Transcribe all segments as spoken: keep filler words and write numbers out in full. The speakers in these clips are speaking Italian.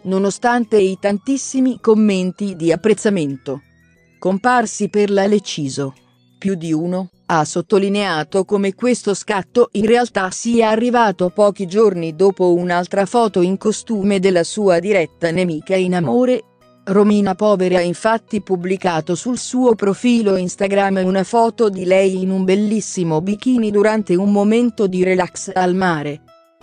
nonostante i tantissimi commenti di apprezzamento comparsi per la Leciso. Più di uno ha sottolineato come questo scatto in realtà sia arrivato pochi giorni dopo un'altra foto in costume della sua diretta nemica in amore. Romina Poveri ha infatti pubblicato sul suo profilo Instagram una foto di lei in un bellissimo bikini durante un momento di relax al mare.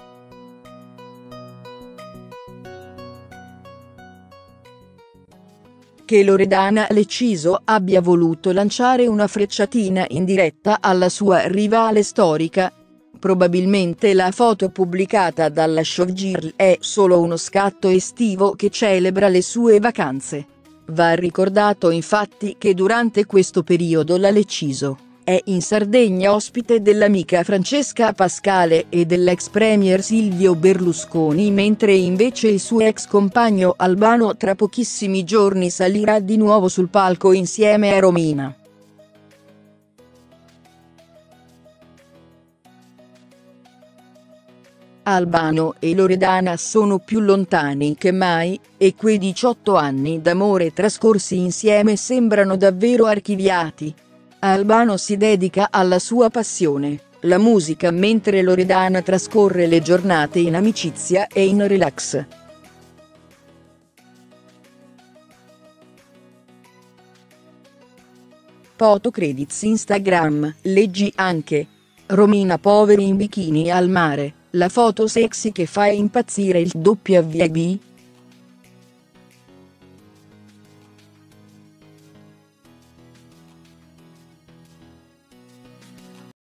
Che Loredana Leciso abbia voluto lanciare una frecciatina in diretta alla sua rivale storica. Probabilmente la foto pubblicata dalla showgirl è solo uno scatto estivo che celebra le sue vacanze. Va ricordato infatti che durante questo periodo la Leciso è in Sardegna ospite dell'amica Francesca Pascale e dell'ex premier Silvio Berlusconi, mentre invece il suo ex compagno Albano tra pochissimi giorni salirà di nuovo sul palco insieme a Romina. Albano e Loredana sono più lontani che mai, e quei diciotto anni d'amore trascorsi insieme sembrano davvero archiviati. Albano si dedica alla sua passione, la musica, mentre Loredana trascorre le giornate in amicizia e in relax. Foto credits Instagram, leggi anche: Romina Poveri in bikini al mare, la foto sexy che fa impazzire il W W B.